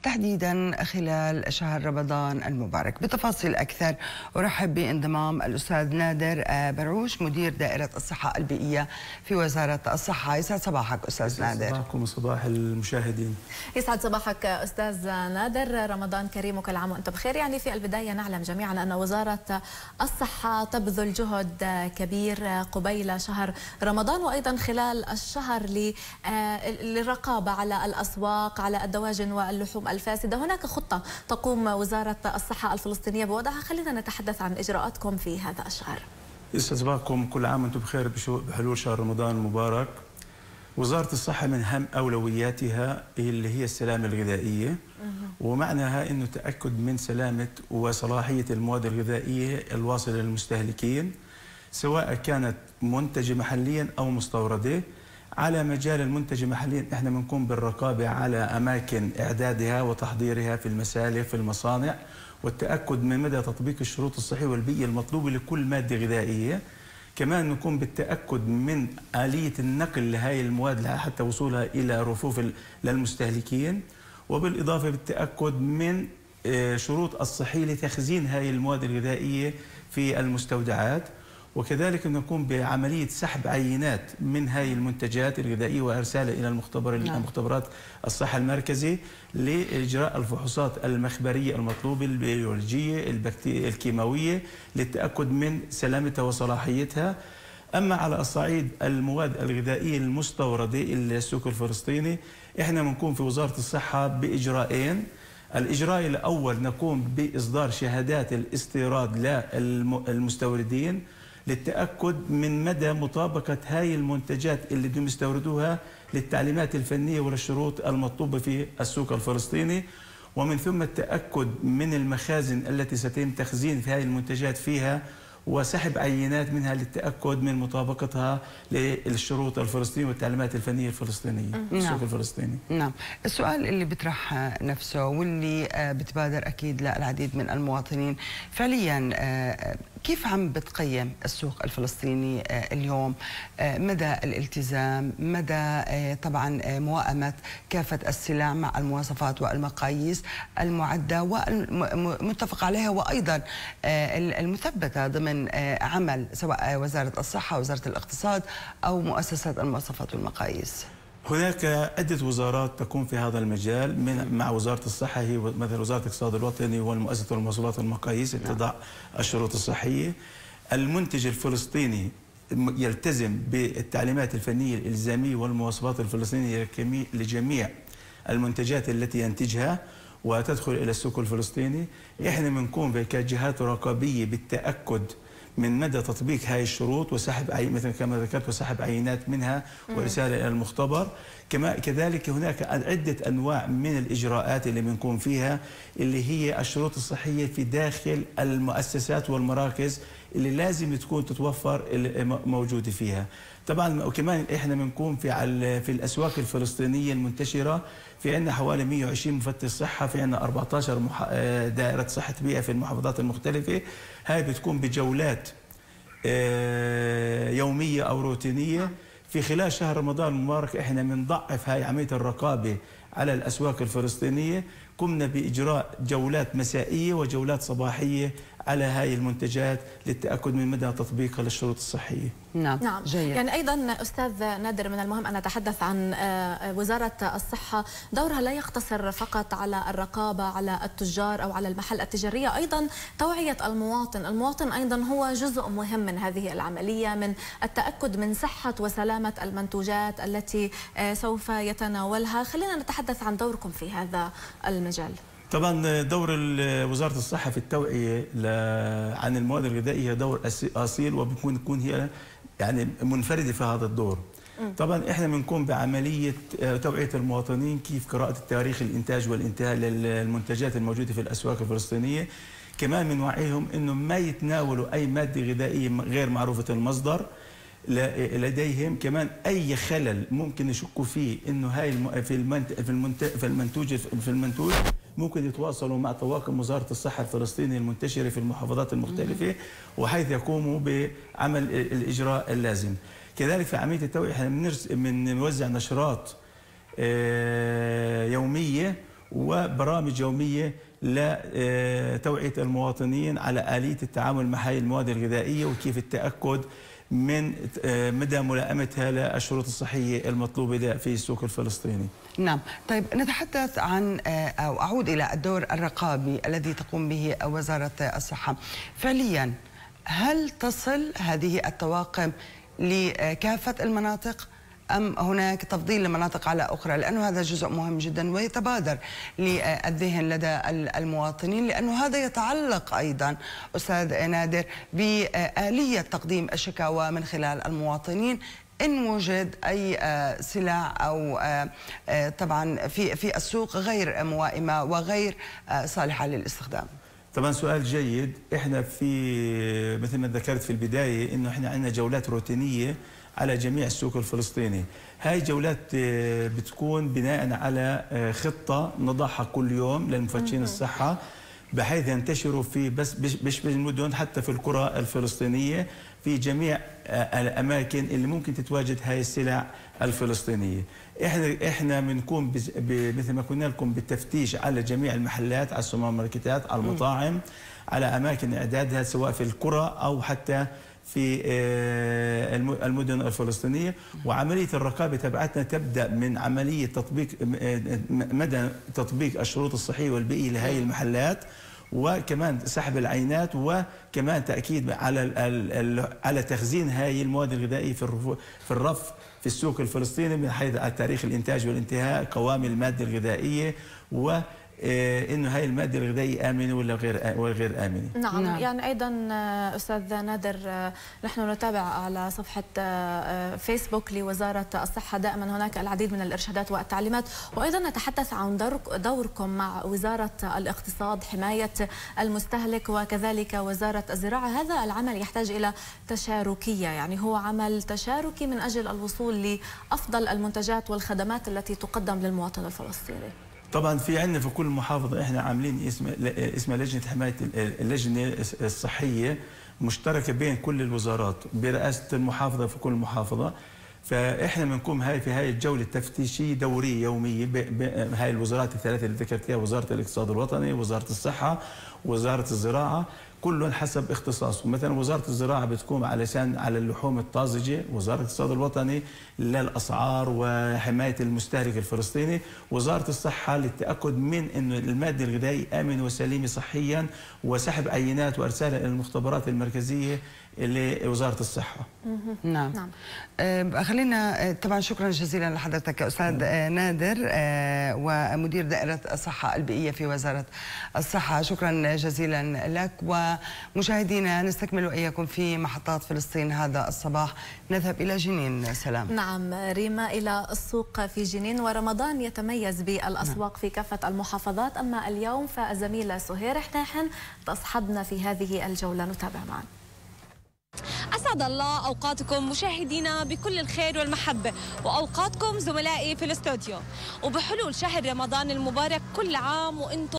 تحديدا خلال شهر رمضان المبارك. بتفاصيل أكثر أرحب بانضمام الأستاذ نادر برعوش مدير دائرة الصحة البيئية في وزارة الصحة. يسعد صباحك أستاذ نادر. يسعد صباحكم وصباح المشاهدين. يسعد صباحك أستاذ نادر، رمضان كريم وكل عام وأنت بخير. يعني في البداية نعلم جميعا أن وزارة الصحة تبذل جهد كبير قبيل شهر رمضان وأيضا خلال الشهر للرقابة على الأسواق، على الدواجن واللحوم الفاسدة. هناك خطة تقوم وزارة الصحة الفلسطينية بوضعها، خلينا نتحدث عن إجراءاتكم في هذا الشهر. يسعد صباحكم، كل عام وأنتم بخير بحلول شهر رمضان المبارك. وزارة الصحة من أهم أولوياتها اللي هي السلامة الغذائية، ومعناها أنه تأكد من سلامة وصلاحية المواد الغذائية الواصلة للمستهلكين، سواء كانت منتجة محليا أو مستوردة. على مجال المنتجة محليا احنا بنقوم بالرقابة على أماكن إعدادها وتحضيرها في المسالخ في المصانع، والتأكد من مدى تطبيق الشروط الصحية والبيئية المطلوبة لكل مادة غذائية. كمان نقوم بالتأكد من آلية النقل لهذه المواد حتى وصولها إلى رفوف للمستهلكين، وبالإضافة بالتأكد من شروط الصحية لتخزين هذه المواد الغذائية في المستودعات. وكذلك نقوم بعملية سحب عينات من هذه المنتجات الغذائية وإرسالها إلى مختبرات الصحة المركزي لإجراء الفحوصات المخبرية المطلوبة البيولوجية الكيماوية للتأكد من سلامتها وصلاحيتها. أما على الصعيد المواد الغذائية المستوردة إلى السوق الفلسطيني، إحنا بنقوم في وزارة الصحة بإجراءين. الإجراء الأول نقوم بإصدار شهادات الاستيراد للمستوردين للتأكد من مدى مطابقة هاي المنتجات اللي بدهم يستوردوها للتعليمات الفنية وللشروط المطلوبة في السوق الفلسطيني، ومن ثم التأكد من المخازن التي سيتم تخزين في هاي المنتجات فيها وسحب عينات منها للتأكد من مطابقتها للشروط الفلسطينية والتعليمات الفنية الفلسطينية في السوق الفلسطيني. نعم، السؤال اللي بيطرح نفسه واللي بتبادر أكيد للعديد من المواطنين، فعليا كيف عم بتقيم السوق الفلسطيني اليوم؟ مدى الالتزام، مدى طبعا موائمة كافة السلع مع المواصفات والمقاييس المعدة والمتفق عليها، وأيضا المثبتة ضمن عمل سواء وزارة الصحة، وزارة الاقتصاد، أو مؤسسات المواصفات والمقاييس؟ هناك عدة وزارات تقوم في هذا المجال مع وزارة الصحة، هي مثل وزارة الاقتصاد الوطني والمؤسسة المواصفات والمقاييس لتضع الشروط الصحية. المنتج الفلسطيني يلتزم بالتعليمات الفنية الإلزامية والمواصفات الفلسطينية لجميع المنتجات التي ينتجها وتدخل إلى السوق الفلسطيني. إحنا بنقوم كجهات رقابية بالتأكد من مدى تطبيق هذه الشروط وسحب مثل كما ذكرت وسحب عينات منها ورسالة إلى المختبر. كذلك هناك عدة أنواع من الإجراءات اللي بنقوم فيها، اللي هي الشروط الصحية في داخل المؤسسات والمراكز اللي لازم تكون تتوفر موجودة فيها. طبعا وكمان احنا بنقوم في الأسواق الفلسطينية المنتشرة، في عندنا حوالي 120 مفتش صحة، في عندنا 14 دائرة صحة بيئة في المحافظات المختلفة. هاي بتكون بجولات يومية أو روتينية. في خلال شهر رمضان المبارك احنا بنضعف هاي عملية الرقابة على الأسواق الفلسطينية. قمنا بإجراء جولات مسائية وجولات صباحية على هاي المنتجات للتأكد من مدى تطبيقها للشروط الصحية. نعم جيد. يعني أيضا أستاذ نادر، من المهم أن نتحدث عن وزارة الصحة. دورها لا يقتصر فقط على الرقابة على التجار أو على المحل التجارية، أيضا توعية المواطن أيضا هو جزء مهم من هذه العملية، من التأكد من صحة وسلامة المنتوجات التي سوف يتناولها. خلينا نتحدث عن دوركم في هذا المجال. طبعا دور وزارة الصحة في التوعية عن المواد الغذائية دور أصيل، وبتكون هي يعني منفردة في هذا الدور. طبعا احنا بنقوم بعملية توعية المواطنين كيف قراءة التاريخ الإنتاج والانتهاء للمنتجات الموجودة في الأسواق الفلسطينية. كمان بنوعيهم إنه ما يتناولوا أي مادة غذائية غير معروفة المصدر لديهم. كمان أي خلل ممكن يشكوا فيه إنه هاي في المنتوج ممكن يتواصلوا مع طواقم وزارة الصحة الفلسطينية المنتشرة في المحافظات المختلفة، وحيث يقوموا بعمل الإجراء اللازم. كذلك في عملية التوعية احنا بنوزع نشرات يومية، وبرامج يومية لتوعية المواطنين على آلية التعامل مع هذه المواد الغذائية وكيف التأكد من مدى ملائمتها للشروط الصحية المطلوبة في السوق الفلسطيني. نعم، طيب نتحدث عن أو أعود إلى الدور الرقابي الذي تقوم به وزارة الصحة. فعليا هل تصل هذه الطواقم لكافة المناطق أم هناك تفضيل لمناطق على أخرى؟ لأنه هذا جزء مهم جدا ويتبادر للذهن لدى المواطنين، لأنه هذا يتعلق أيضا أستاذ نادر بآلية تقديم الشكاوى من خلال المواطنين إن وجد أي سلع أو طبعا في السوق غير موائمة وغير صالحة للاستخدام. طبعا سؤال جيد. احنا في مثل ما ذكرت في البداية انه احنا عندنا جولات روتينية على جميع السوق الفلسطيني. هاي جولات بتكون بناء على خطة نضعها كل يوم للمفتشين الصحة بحيث ينتشروا في مش بالمدن، حتى في القرى الفلسطينية في جميع الأماكن اللي ممكن تتواجد هاي السلع الفلسطينية. احنا بنقوم مثل ما قلنا لكم بالتفتيش على جميع المحلات، على السوبر ماركتات، على المطاعم، على أماكن إعدادها سواء في القرى أو حتى في المدن الفلسطينية. وعملية الرقابة تبعتنا تبدأ من عملية تطبيق مدى تطبيق الشروط الصحية والبيئية لهذه المحلات، وكمان سحب العينات، وكمان تأكيد على تخزين هذه المواد الغذائية في الرف في السوق الفلسطيني من حيث تاريخ الإنتاج والانتهاء، قوام المادة الغذائية، وإنه هاي المادة الغذائية آمنة ولا غير آمنة. نعم. يعني أيضا أستاذ نادر نحن نتابع على صفحة فيسبوك لوزارة الصحة دائما هناك العديد من الإرشادات والتعليمات، وأيضا نتحدث عن دوركم مع وزارة الاقتصاد، حماية المستهلك، وكذلك وزارة الزراعة. هذا العمل يحتاج إلى تشاركية، يعني هو عمل تشاركي من أجل الوصول لأفضل المنتجات والخدمات التي تقدم للمواطن الفلسطيني. طبعا في عندنا في كل محافظة احنا عاملين اسمها لجنة حماية اللجنة الصحية مشتركة بين كل الوزارات برئاسة المحافظة في كل محافظة. فاحنا بنقوم في هاي الجولة التفتيشية دورية يومية بهاي الوزارات الثلاثة اللي ذكرتها، وزارة الاقتصاد الوطني، وزارة الصحة، وزارة الزراعة، كلهم حسب اختصاصه. مثلا وزارة الزراعة بتقوم على اللحوم الطازجة، وزارة الاقتصاد الوطني للأسعار وحماية المستهلك الفلسطيني، وزارة الصحة للتأكد من أن المادة الغذائية آمنة وسليمة صحيا، وسحب عينات وأرسالها إلى المختبرات المركزية لوزارة الصحة. نعم. خلينا طبعا شكرا جزيلا لحضرتك أستاذ نادر ومدير دائرة الصحة البيئية في وزارة الصحة، شكرا جزيلا لك. ومشاهدينا نستكمل إياكم في محطات فلسطين هذا الصباح. نذهب إلى جنين. سلام. نعم ريما، إلى السوق في جنين، ورمضان يتميز بالأسواق في كافة المحافظات، أما اليوم فالزميلة سهير حناحن تصحبنا في هذه الجولة، نتابع معا. أسعد الله أوقاتكم مشاهدينا بكل الخير والمحبة، وأوقاتكم زملائي في الاستوديو. وبحلول شهر رمضان المبارك كل عام وأنتم